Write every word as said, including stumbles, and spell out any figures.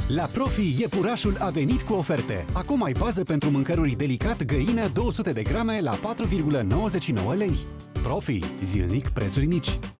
La Profi, iepurașul a venit cu oferte. Acum ai bază pentru mâncăruri delicat găină două sute de grame la patru virgulă nouăzeci și nouă lei. Profi, zilnic prețuri mici.